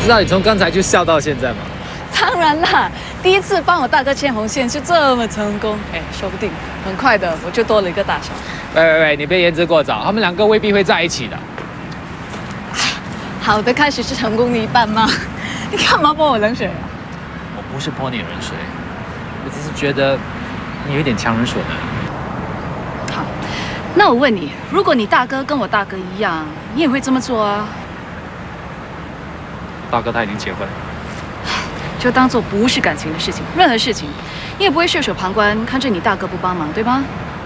知道你从刚才就笑到现在吗？ 当然啦，第一次帮我大哥牵红线就这么成功，哎，说不定很快的我就多了一个大嫂。 喂，你别言之过早，他们两个未必会在一起的。 好的开始是成功的一半吗？你干嘛泼我冷水啊？ 我不是泼你冷水，我只是觉得你有点强人所难。 好，那我问你，如果你大哥跟我大哥一样，你也会这么做啊？ 大哥他已经结婚了。 就当做不是感情的事情，任何事情，你也不会袖手旁观，看着你大哥不帮忙，对吗？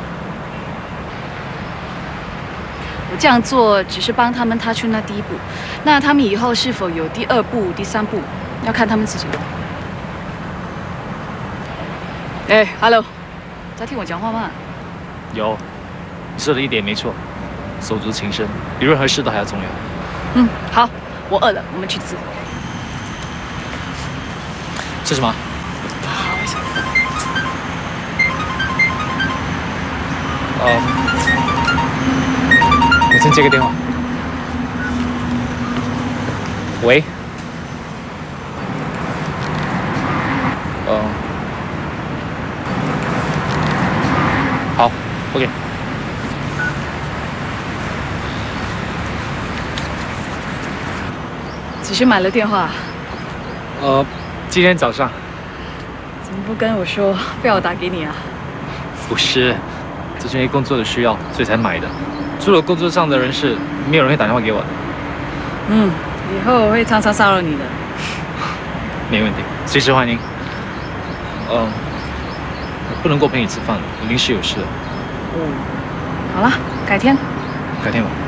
我这样做只是帮他们踏出那第一步，那他们以后是否有第二步、第三步，要看他们自己了。哎 ，Hello， 在听我讲话吗？ 有，你说的一点没错，手足情深比任何事都还要重要。 嗯，好，我饿了，我们去吃。 吃什么？我先接个电话。喂。好 ，OK。 只是买了电话。 今天早上。 怎么不跟我说，不要我打给你啊？ 不是，这是因为工作的需要，所以才买的。除了工作上的人事，没有人会打电话给我的。 嗯，以后我会常常骚扰你的。 没问题，随时欢迎。我不能够陪你吃饭了，我临时有事了。 好了，改天。 改天吧。